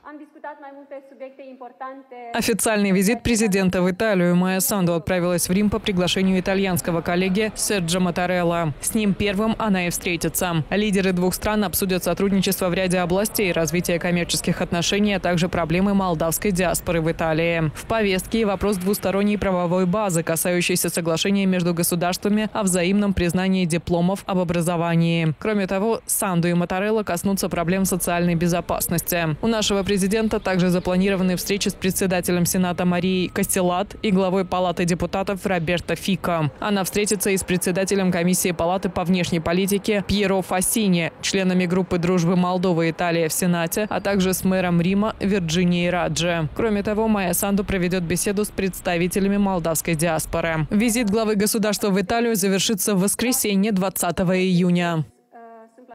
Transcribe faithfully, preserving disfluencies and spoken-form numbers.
Официальный визит президента в Италию. Майя Санду отправилась в Рим по приглашению итальянского коллеги Серджо Маттарелла. С ним первым она и встретится. Лидеры двух стран обсудят сотрудничество в ряде областей, развитие коммерческих отношений, а также проблемы молдавской диаспоры в Италии. В повестке вопрос двусторонней правовой базы, касающийся соглашения между государствами о взаимном признании дипломов об образовании. Кроме того, Санду и Маттарелла коснутся проблем социальной безопасности. У нашего президента также запланированы встречи с председателем Сената Марией Кастеллат и главой Палаты депутатов Роберто Фико. Она встретится и с председателем комиссии Палаты по внешней политике Пьеро Фассини, членами группы дружбы Молдова и Италия в Сенате, а также с мэром Рима Вирджинией Раджи. Кроме того, Майя Санду проведет беседу с представителями молдавской диаспоры. Визит главы государства в Италию завершится в воскресенье, двадцатого июня.